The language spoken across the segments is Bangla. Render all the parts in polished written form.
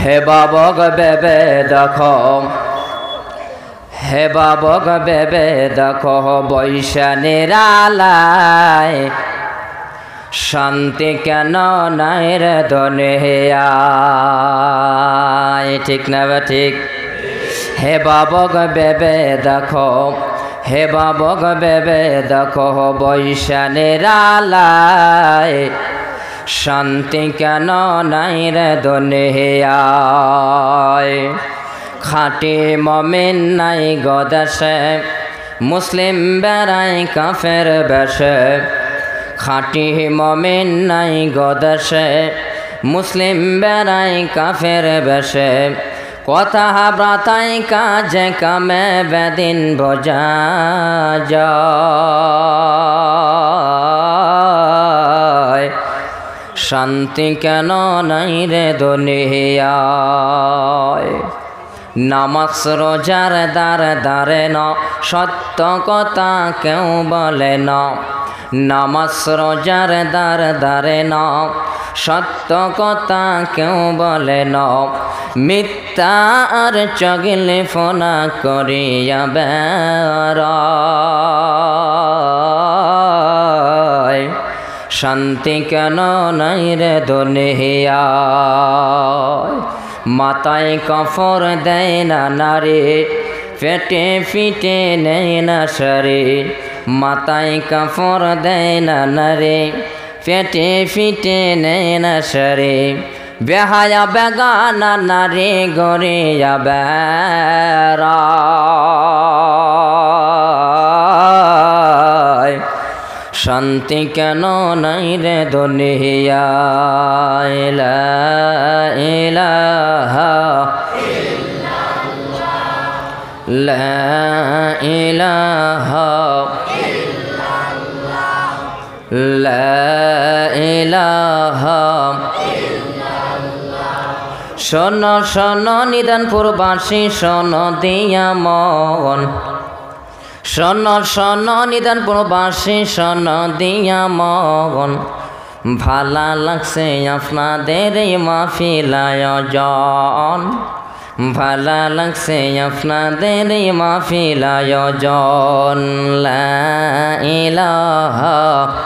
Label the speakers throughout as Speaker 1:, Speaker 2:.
Speaker 1: হে বাবক বেবে দেখো, হে বাবক বেবে দেখো বৈশানের আলায়, শান্তি কেন নাই রে দুনিয়ায়। ঠিক না বা ঠিক? হে বাবক বেবে দেখো, হে বাবক বেবে দেখো বৈশানের আলায়, শান্তি কেন নাই রে দুনিয়ায়। খাঁটি মুমিন নাই গো দেশে, মুসলিম বেড়াই কাফের বেশে। খাঁটি মুমিন নাই গো দেশে, মুসলিম বেড়াই কাফের বেশে। কথা ব্রাতাই কাজে কামে বেদিন বোঝা যায়, শান্তি কেন নাই রে দুনিয়ায়। নামাজ রোজার দ্বারে দ্বারে ন, সত্য কথা কেউ বলে না। নামাজ রোজার দ্বারে দ্বারে ন, সত্য কথা কেউ বলে না। মিথ্যা আর চগলে ফোনা করিয়া বেড়ায়, শান্তি কেন নাই রে দুনিয়ায়। মাথায় কাফর দেয় না নারী, পেটে ফিটে নেই না শরীর। মাথায় কাফর দেয় না নারী, পেটে ফিটে নেই না শরীর। বেহায়া বেগানা নারী গড়িয়া বেড়ায়, শান্তি কেন নাই রে দুনিয়ায়। লা ইলাহা ইল্লাল্লাহ, লা ইলাহা ইল্লাল্লাহ, লা ইলাহা ইল্লাল্লাহ। শোনো শোনো নিদানপুরবাসী, শোনো দিয়া মন। শোনো শোনো নিদানপুরবাসী, শোনো দিয়া মন। ভালা লাগছে আপনাদের এই মাহফিল আয়োজন, ভালা লাগছে আপনাদের এই মাহফিল আয়োজন। লা ইলাহা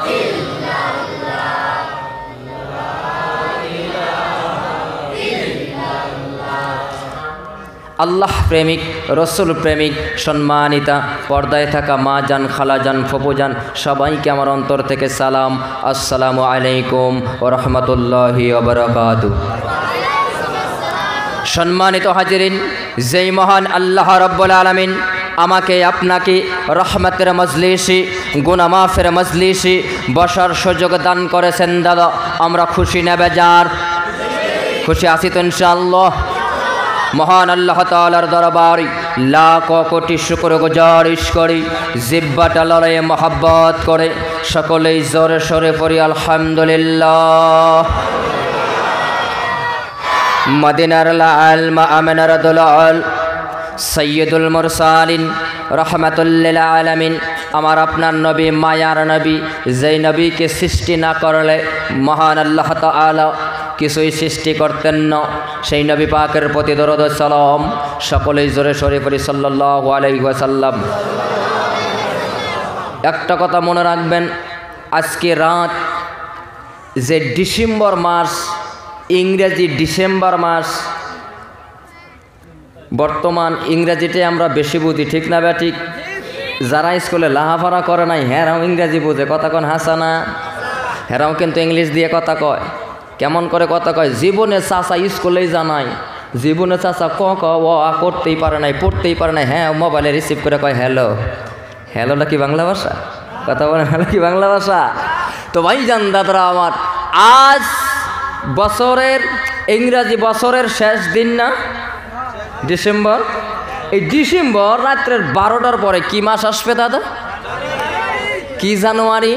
Speaker 1: আল্লাহ প্রেমিক, রসুল প্রেমিক, সম্মানিতা পর্দায় থাকা মা জান, খালা জান, ফুপু জান, সবাইকে আমার অন্তর থেকে সালাম। আসসালামু আলাইকুম ওয়া রাহমাতুল্লাহি ওয়া বারাকাতুহু। সম্মানিত হাজিরিন, যেই মহান আল্লাহ রাব্বুল আলামিন আমাকে আপনাকে রহমতের মজলিসে, গুনাহ মাফের মজলিসে বসার সুযোগ দান করেছেন দাদা, আমরা খুশি না বেজার? খুশি আছি তো ইনশাআল্লাহ। মহান আল্লাহ তাআলার দরবারে লাখ কোটি শুকর গুজারিশ করি, জিব্বাটা লড়াইয়ে মহাব্বত করে সকলেই জোরে সরে পড়ি আলহামদুলিল্লাহ। মদিনার লাল মা আমিনার দুলাল সৈয়দুল মুরসালিন রহমাতুল্লিল আলামিন, আমার আপনার নবী, মায়ার নবী, যেই নবীকে সৃষ্টি না করলে মহান আল্লাহ তাআলা কিছুই সৃষ্টি করতেন না, সেই নবী পাকের প্রতি দরুদ ও সালাম সকলেই জোরে সরে পড়ি সাল্লাল্লাহু আলাইহি ওয়াসাল্লাম। একটা কথা মনে রাখবেন, আজকে রাত যে ডিসেম্বর মাস, ইংরেজি ডিসেম্বর মাস, বর্তমান ইংরেজিতে আমরা বেশি বুঝি, ঠিক না বা ঠিক? যারা স্কুলে লাহাফারা করে নাই হেরাও ইংরেজি বুঝে, কথা কন হাসানা? হেরাও কিন্তু ইংলিশ দিয়ে কথা কয়। কেমন করে কথা কয়? জীবনে চাচা স্কুলেই জানাই, জীবনে চাচা ক ক ও আ করতেই পারে নাই, পড়তেই পারে নাই, হ্যাঁ মোবাইলে রিসিভ করে কয় হ্যালো। হ্যালোটা কি বাংলা ভাষা? কথা বলেন, হ্যালো কি বাংলা ভাষা? তো ভাইজান দাদারা আমার, আজ বছরের, ইংরাজি বছরের শেষ দিন না ডিসেম্বর। এই ডিসেম্বর রাত্রের 12টার পরে কি মাস আসবে দাদা? কি জানুয়ারি?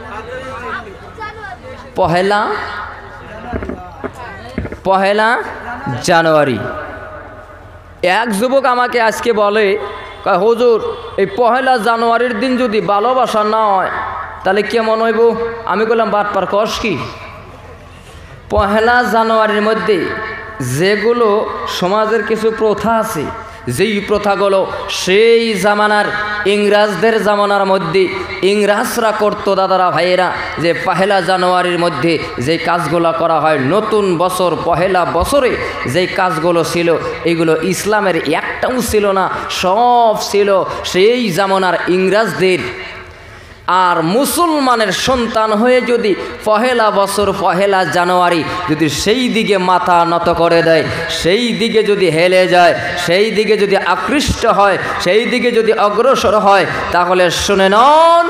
Speaker 1: পহেলা জানুয়ারি। এক যুবক আমাকে আজকে বলে, হুজুর এই পহেলা জানুয়ারির দিন যদি ভালোবাসা না হয় তাহলে কেমন হইব? আমি বললাম বাটপার কস কি? পহেলা জানুয়ারির মধ্যে যেগুলো সমাজের কিছু প্রথা আছে, যেই প্রথাগুলো সেই জামানার ইংরাজদের জামানার মধ্যে ইংরাজরা করতো দাদারা ভাইয়েরা, যে পহেলা জানুয়ারির মধ্যে যেই কাজগুলো করা হয়, নতুন বছর পহেলা বছরে যেই কাজগুলো ছিল, এগুলো ইসলামের একটাও ছিল না, সব ছিল সেই জামানার ইংরাজদের। আর মুসলমানের সন্তান হয়ে যদি পহেলা বছর পহেলা জানুয়ারি যদি সেই দিকে মাথা নত করে দেয়, সেই দিকে যদি হেলে যায়, সেই দিকে যদি আকৃষ্ট হয়, সেই দিকে যদি অগ্রসর হয়, তাহলে শুনে নন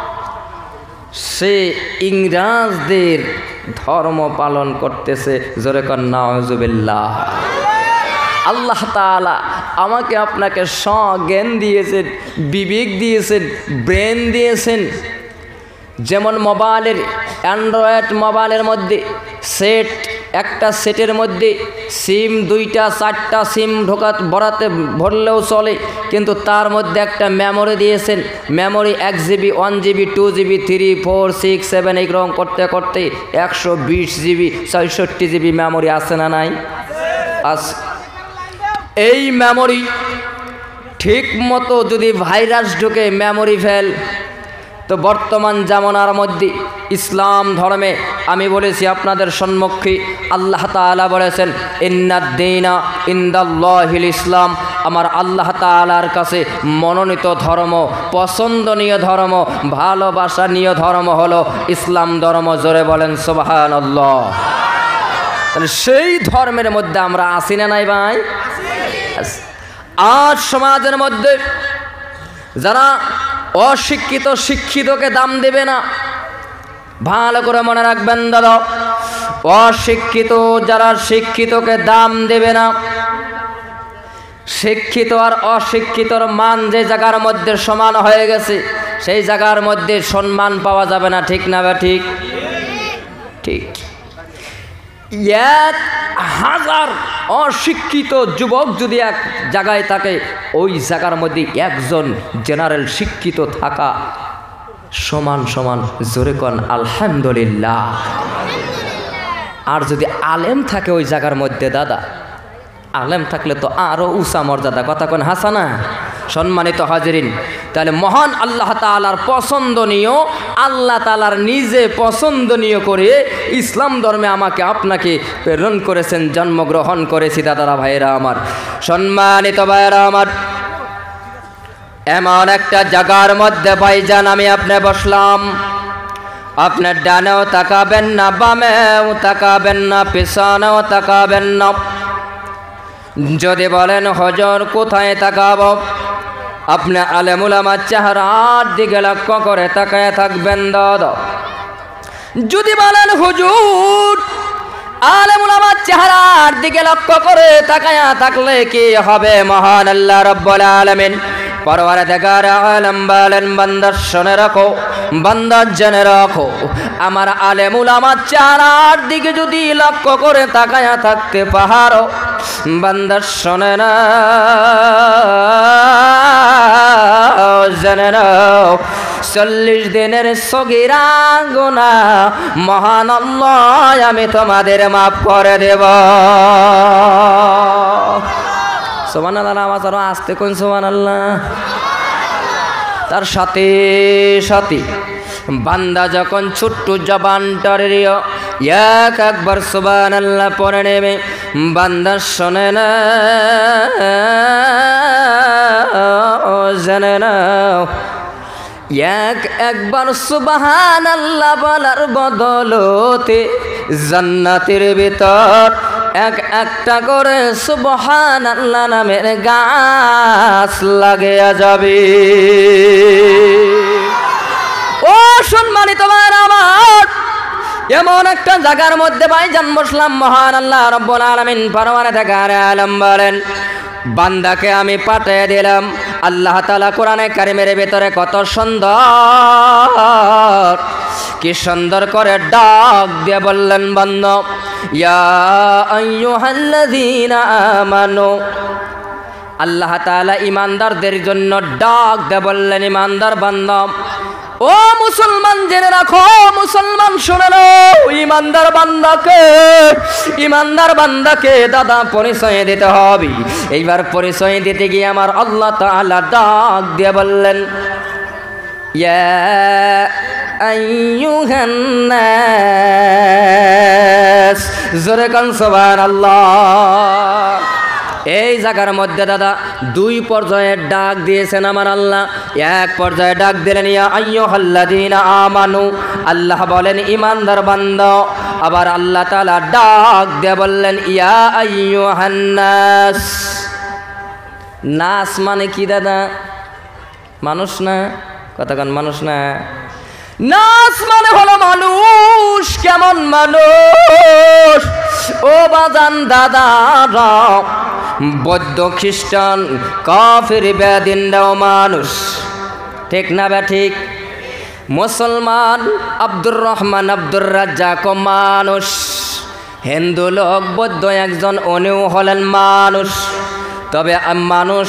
Speaker 1: সে ইংরাজদের ধর্ম পালন করতেছে। জোরে কর নাউজুবিল্লাহ। আল্লাহ তাআলা আমাকে আপনাকে জ্ঞান দিয়েছেন, বিবেক দিয়েছেন, ব্রেন দিয়েছেন। যেমন মোবাইলের, অ্যান্ড্রয়েড মোবাইলের মধ্যে সেট, একটা সেটের মধ্যে সিম 2টা 4টা সিম ভরাতে ভরলেও চলে, কিন্তু তার মধ্যে একটা মেমোরি দিয়েছেন। মেমোরি 1 GB 1 GB 2 GB 3 4 6 7 এইরকম করতে করতে 120 GB 64 GB মেমোরি আছে না নাই? আছে। এই মেমোরি ঠিক মতো যদি ভাইরাস ঢুকে মেমোরি ফেল, তো বর্তমান জামানার মধ্যে ইসলাম ধর্মে আমি বলেছি আপনাদের সম্মুখে, আল্লাহ তাআলা বলেছেন ইন্নাদ-দীনা ইনদাল্লাহিল ইসলাম, আমার আল্লাহ তাআলার কাছে মনোনীত ধর্ম, পছন্দনীয় ধর্ম, ভালোবাসনীয় ধর্ম হলো ইসলাম ধর্ম। জোরে বলেন সুবহানাল্লাহ। তাহলে সেই ধর্মের মধ্যে আমরা আছি না নাই ভাই? আজ সমাজের মধ্যে যারা অশিক্ষিত শিক্ষিতকে দাম দেবে না, ভালো করে মনে রাখবেন দাদা, অশিক্ষিত যারা শিক্ষিতকে দাম দেবে না, শিক্ষিত আর অশিক্ষিতর মান যে জায়গার মধ্যে সমান হয়ে গেছে, সেই জায়গার মধ্যে সম্মান পাওয়া যাবে না। ঠিক না বা ঠিক? ঠিক। 1000 অশিক্ষিত যুবক যদি এক জায়গায় থাকে, ওই জায়গার মধ্যে একজন জেনারেল শিক্ষিত থাকা সমান সমান। জোরে কোন আলহামদুলিল্লাহ। আর যদি আলেম থাকে ওই জায়গার মধ্যে দাদা, আলেম থাকলে তো আরও উঁচা মর্যাদা। কথা কোন হাসানা? সম্মানিত হাজিরিন, তাহলে মহান আল্লাহ তাআলার পছন্দনীয়, আল্লাহ তাআলার নিজে পছন্দনীয় করে ইসলাম ধর্মে আমাকে আপনাকে প্রেরণ করেছেন, জন্মগ্রহণ করেছি দাদারা ভাইয়েরা আমার, সম্মানিত ভাইয়েরা আমার। এমন একটা জায়গার মধ্যে ভাইজান আমি আপনি বসলাম, আপনার ডানেও তাকাবেন না, বামেও তাকাবেন না, পেছনেও তাকাবেন না। যদি বলেন হুজুর কোথায় তাকাবো, আপনি আলেমুল আমার চেহারার দিকে লক্ষ্য করে তাকায় থাকবেন দাদা। যদি বলেন হুজুর আলেমুল আমার চেহারার দিকে লক্ষ্য করে তাকায়া থাকলে কি হবে? মহান আল্লাহ রাব্বুল আলামিন পরওয়ারদিগার আলম বলেন, বান্দা শুনে রাখো, বান্দা জেনে রাখো, আমার আলেমুল আমার চেহারার দিকে যদি লক্ষ্য করে তাকায়া থাকতে পারো, বান্দা শোনে না, জেনে নাও, 40 দিনের সগীরা গুনাহ মহান আল্লাহ আমি তোমাদের মাফ করে দেব। সুবহানাল্লাহ। নামাজ আরো আসতে কোন সুবহানাল্লাহ। তার সাথে সাথে বান্দা যখন ছোট্ট জবানটার একবার সুবহানাল্লাহ পড়ে নেবে, বান্দা শোনে না, জানে না, একবার সুবহানাল্লাহ বলার বদলতে জান্নাতের ভিতর একটা করে সুবহানাল্লাহ নামের গাছ লাগিয়া যাবে। ও সম্মানিত ভাইরা আমার, এমন একটা জায়গার মধ্যে ভাইজান বসলাম, মহান আল্লাহ রাব্বুল আলামিন পরওয়ারদিগার আলম বলেন, বান্দাকে আমি পাঠিয়ে দিলাম। আল্লাহ তাআলা কোরআনে কারিমের ভিতরে কত সুন্দর, কি সুন্দর করে ডাক দিয়ে বললেন, বান্দা ইয়া আইয়ুহাল্লাযীনা আমানু। আল্লাহ তাআলা ইমানদারদের জন্য ডাক দিয়ে বললেন, ইমানদার বান্দা ও মুসলমান জেনে রাখো, মুসলমান শুনে নাও, ইমানদার বান্দাকে দাদা পরিচয় দিতে হবে। এইবার পরিচয় দিতে গিয়ে আমার আল্লাহ তাআলা ডাক দিয়ে বললেন, ইয়া আইয়ুহান নাস, জোরে কান সুবহানাল্লাহ। এই জায়গার মধ্যে দাদা দুই পর্যায়ে ডাক দিয়েছেন আমার আল্লাহ। এক পর্যায়ে ডাক দিলেন ইয়া আইয়ুহাল্লাযীনা আমানু, আল্লাহ বলেন ইমানদার বান্দা। আবার আল্লাহ তাআলা ডাক দিয়ে বললেন ইয়া আইয়ুহান নাস। নাস মানে কি দাদা? মানুষ না? কতক্ষণ মানুষ না? নাস মানে হলো মানুষ। কেমন মানুষ? ও বাজান দাদারা, বৌদ্ধ খ্রিস্টান কাফির বেদিনরাও মানুষ, ঠিক না বে ঠিক? মুসলমান আব্দুর রহমান আব্দুর রাজ্জাক মানুষ, হিন্দু লোক বৌদ্ধ একজন উনিও হলেন মানুষ। তবে মানুষ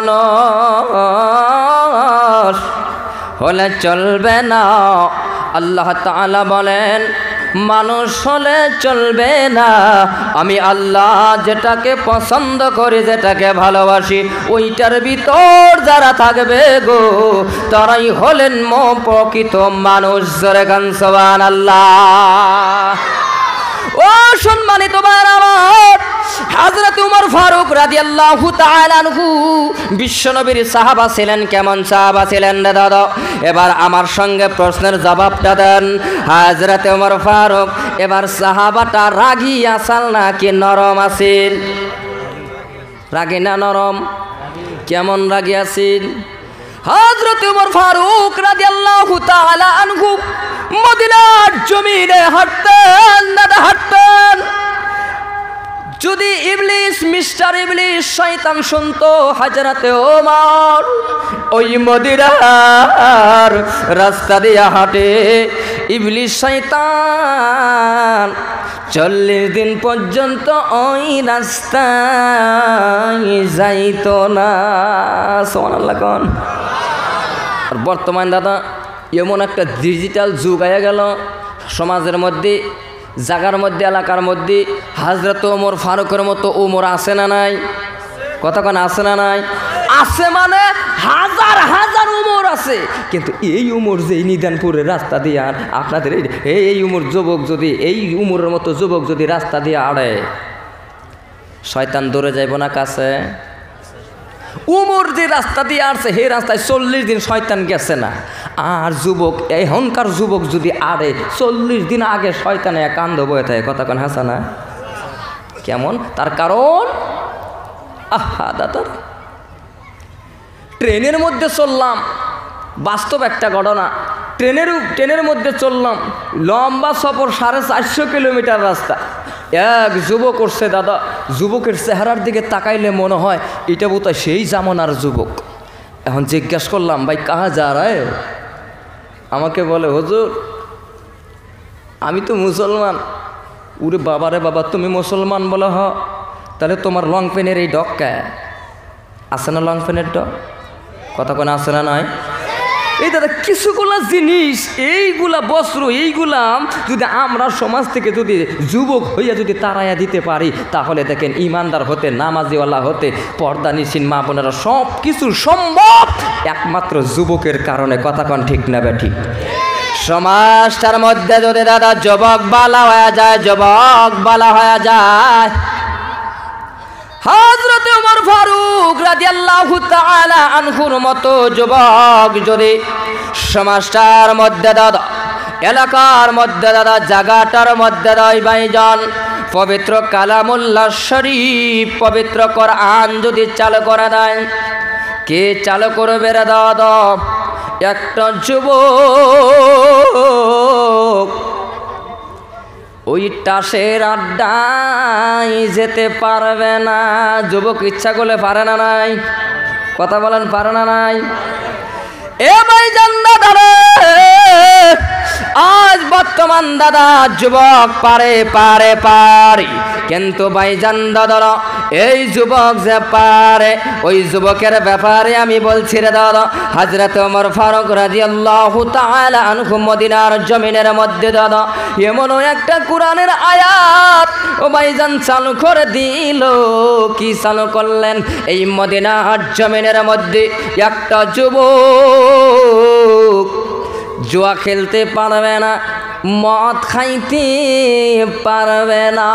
Speaker 1: হলে চলবে না। আল্লাহ তাআলা বলেন মানুষ হলে চলবে না, আমি আল্লাহ যেটাকে পছন্দ করি, যেটাকে ভালোবাসি, ওইটার ভিতর যারা থাকবে গো, তারাই হলেন প্রকৃত মানুষ। জোরে গান সুবহানাল্লাহ। ও সম্মানিত ভাইরা আমার, হযরত ওমর ফারুক রাদিয়াল্লাহু তাআলা আনহু বিশ্বনবীর সাহাবা ছিলেন। কেমন সাহাবা ছিলেন রে দাদা? এবার আমার সঙ্গে প্রশ্নের জবাবটা দেন। হযরত ওমর ফারুক এবার সাহাবাটা রাগী আসল নাকি নরম আছিল? রাগী না নরম? কেমন রাগী আছিল? হযরত ওমর ফারুক রাদিয়াল্লাহু তাআলা আনহু মদিনার জমিনে হাঁটতেন, হাঁটতেন। যদি ইবলিস, মিস্টার ইবলিস, শয়তান শুনতো হযরতে ওমর ওই মদিনার রাস্তা দিয়ে হাঁটে, ইবলিস শয়তান 40 দিন পর্যন্ত ওই রাস্তায় যাইতো না। সুবহানাল্লাহ কোন। আর বর্তমান দাদা এমন একটা ডিজিটাল যুগ আয়া গেল সমাজের মধ্যে, জায়গার মধ্যে, এলাকার মধ্যে হযরত ওমর ফারুকের মতো ওমর আছে না নাই? কতক্ষণ আছে না নাই? আছে মানে হাজার হাজার ওমর আছে, কিন্তু এই ওমর যে নিদানপুরের রাস্তা দিয়ে আপনাদের এই ওমর যুবক, যদি এই ওমরের মতো যুবক যদি রাস্তা দিয়ে আড়ে, শয়তান দৌড়ে যাইব না কাছে? উমর যে রাস্তা দিয়ে আসছে সেই রাস্তায় 40 দিন শয়তান গেছে না। আর যুবক, এখনকার যুবক যদি আড়ে 40 দিন আগে শয়তানে কান্দ বয়ে থাকে। কতক্ষণ হাসা না? কেমন? তার কারণ আহা দাদা, ট্রেনের মধ্যে চললাম, বাস্তব একটা ঘটনা। ট্রেনের মধ্যে চললাম, লম্বা সফর 450 কিলোমিটার রাস্তা। এক যুবক করছে দাদা, যুবকের চেহারার দিকে তাকাইলে মনে হয় এটা বোধহয় সেই জামানার যুবক। এখন জিজ্ঞাসা করলাম ভাই কাহা যা রায়? আমাকে বলে হুজুর আমি তো মুসলমান। উরে বাবা রে বাবা, তুমি মুসলমান বলে? হ, তাহলে তোমার লং পেনের এই ডককা আছে না? লং পেনের ডক কতক্ষণ আছে না? নয় এই দাদা কিছুগুলা জিনিস, এইগুলা বস্ত্র, এইগুলা যদি আমরা সমাজ থেকে যদি যুবক হইয়া যদি তাড়াইয়া দিতে পারি, তাহলে দেখেন ইমানদার হতে, নামাজিওয়ালা হতে, পর্দানিসীন মা বোনেরা সব কিছু সম্ভব একমাত্র যুবকের কারণে। কতক্ষণ ঠিক না বে ঠিক? সমাজটার মধ্যে যদি দাদা যুবক বালা হয়ে যায়, যুবক বালা হয়ে যায়, হযরত ওমর ফারুক রাদিয়াল্লাহু তাআলা আনহুর মতো যুবক যদি সমাজটার মধ্যে দাদা, এলাকার মধ্যে দাদা, জায়গাটার মধ্যে দাই ভাইজান পবিত্র কালামুল্লাহ শরীফ, পবিত্র কোরআন যদি চালু করে দেয়, কে চালু করবে রে দাদা? একটা যুবক ওই টাসের আড্ডায় যেতে পারবে না। যুবক ইচ্ছা করলে পারে না নাই? কথা বলেন, পারে না নাই? এ ভাই জান্নাত রে, আজ বর্তমান দাদা যুবক পারে কিন্তু ভাইজান দাদারা এই যুবক যে পারে ওই যুবকের ব্যাপারে আমি বলছি রে দাদা, হযরত ওমর ফারুক রাদিয়াল্লাহু তাআলা আনহু মদিনার জমিনের মধ্যে দাদা এমন একটা কোরআনের আয়াত ও ভাইজান চালু করে দিল। কি চালু করলেন? এই মদিনার জমিনের মধ্যে একটা যুবক জুয়া খেলতে পারবে না, মদ খাইতে পারবে না,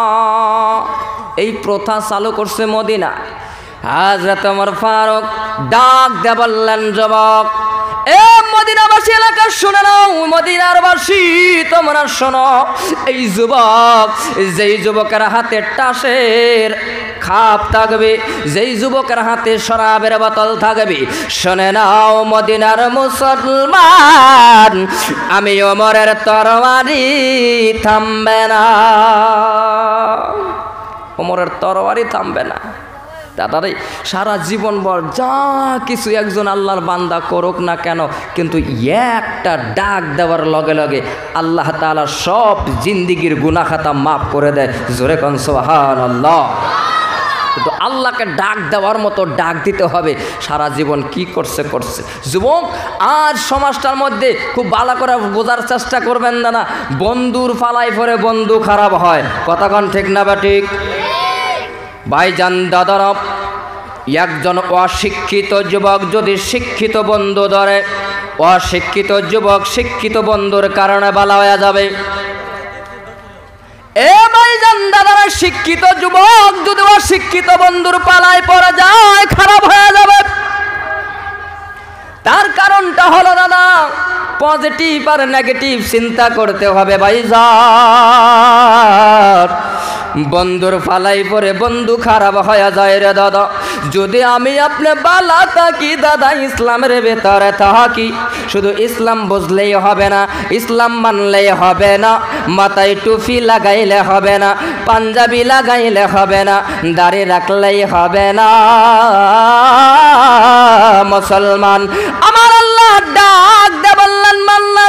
Speaker 1: এই প্রথা চালু করছে মদিনা। হযরত ওমর ফারুক ডাক দিয়ে বললেন, যুবক এ মদিনাবাসী এলাকা শুনে নাও, মদিনার বাসী তোমরা শোনো, এই যুবক যেই যুবকের হাতে টাসের খাপ থাকবে, যেই যুবকের হাতে শরাবের বোতল থাকবে, শুনে নাও মদিনার মুসলমান, আমি ওমরের তরবারি থামবে না, ওমরের তরবারি থামবে না। দাদারে সারা জীবন ভর যা কিছু একজন আল্লাহর বান্দা করুক না কেন, কিন্তু একটা ডাক দেওয়ার লগে লগে আল্লাহ তাআলা সব জিন্দিগির গুনাহ খাতা মাফ করে দেয়। জোরে কোন সুবহানাল্লাহ। কিন্তু আল্লাহকে ডাক দেওয়ার মতো ডাক দিতে হবে। সারা জীবন কি করছে। যুবক আজ সমাজটার মধ্যে খুব ভালো করে বোঝার চেষ্টা করবেন না, বন্ধুর ফালাই পরে বন্ধু খারাপ হয়। কথা কোন ঠিক না বা ঠিক? ভাইজান দাদারা, একজন অশিক্ষিত যুবক যদি শিক্ষিত বন্ধু ধরে, অশিক্ষিত যুবক শিক্ষিত বন্ধুর কারণে বালা হয়ে যাবে। এ ভাইজান দাদারা, শিক্ষিত যুবক যদি অশিক্ষিত বন্ধুর পালায় পড়ে যায় খারাপ হয়ে যাবে। তার কারণটা হলো দাদা, পজিটিভ আর নেগেটিভ চিন্তা করতে হবে ভাইজান। বন্ধুর ফালাই পরে বন্ধু খারাপ হয়ে যায় রে দাদা। যদি আমি আপনি বালা থাকি দাদা, ইসলামের ভেতরে থাকি, শুধু ইসলাম বুঝলেই হবে না, ইসলাম মানলেই হবে না, মাথায় টুপি লাগাইলে হবে না, পাঞ্জাবি লাগাইলে হবে না, দাড়ি রাখলেই হবে না। মুসলমান আমার আল্লাহ ডাক দে বললেন, মাল্লা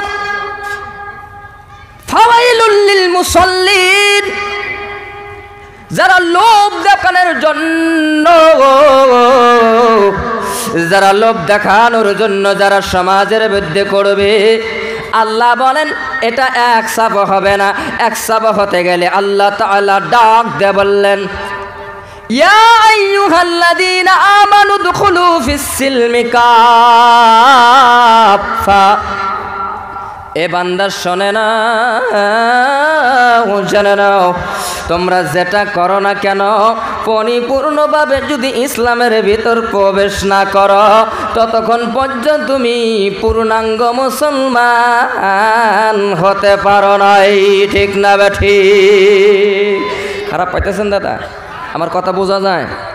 Speaker 1: ফাওয়াইলুল লিল মুসাল্লিন, যারা লোভ দেখানোর জন্য, যারা লোভ দেখানোর জন্য যারা সমাজের বিরুদ্ধে করবে, আল্লাহ বলেন এটা এক সাব হবে না। এক সাব হতে গেলে আল্লাহ তাআলা ডাক দিয়ে বললেন, ইয়া আইয়ুহাল্লাযীনা আমানু দুখুলু ফিস সিলমি কাফা। এ বান্দা শোনে না, জেনে নাও, তোমরা যেটা করো না কেন পরিপূর্ণভাবে যদি ইসলামের ভিতর প্রবেশ না করো, ততক্ষণ পর্যন্ত তুমি পূর্ণাঙ্গ মুসলমান হতে পারো নাই। ঠিক না বেঠি? খারাপ পাইতেছেন দাদা? আমার কথা বোঝা যায়?